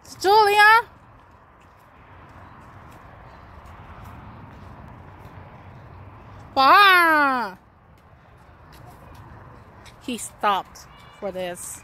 Julia? Bah! He stopped for this.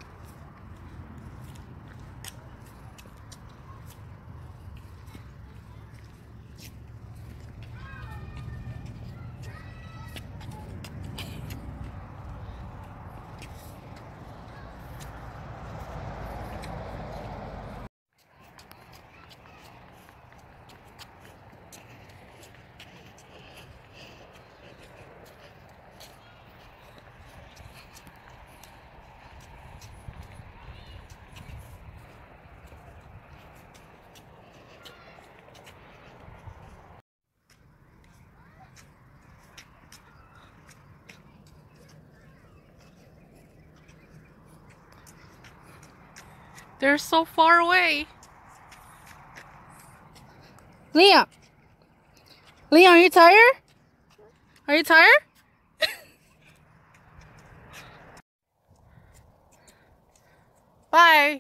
They're so far away. Liam! Liam, are you tired? Are you tired? Bye.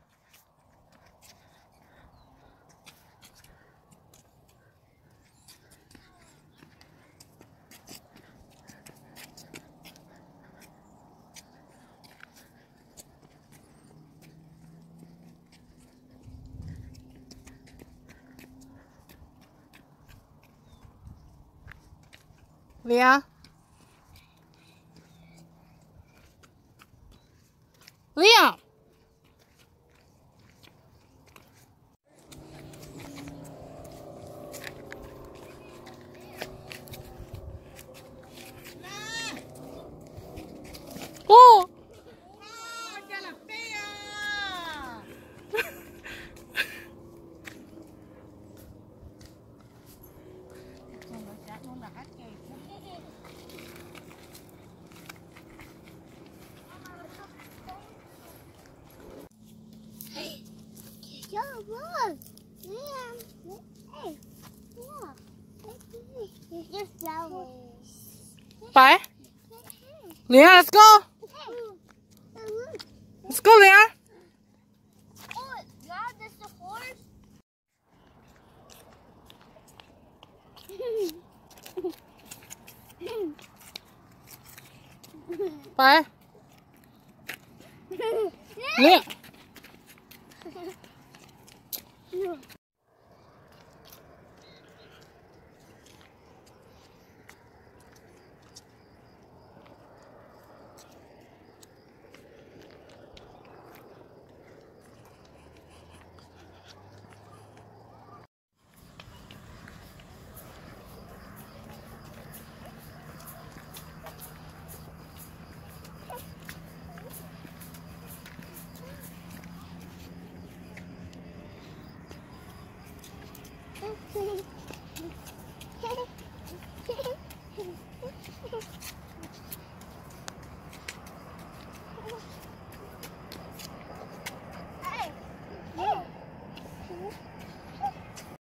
Leah? Liam! Oh! Yo, look! Liam! Hey! Yeah! There's flowers. Bye. Leah, let's go! Let's go, Leah! Oh, God, there's the horse! Bye. Leah!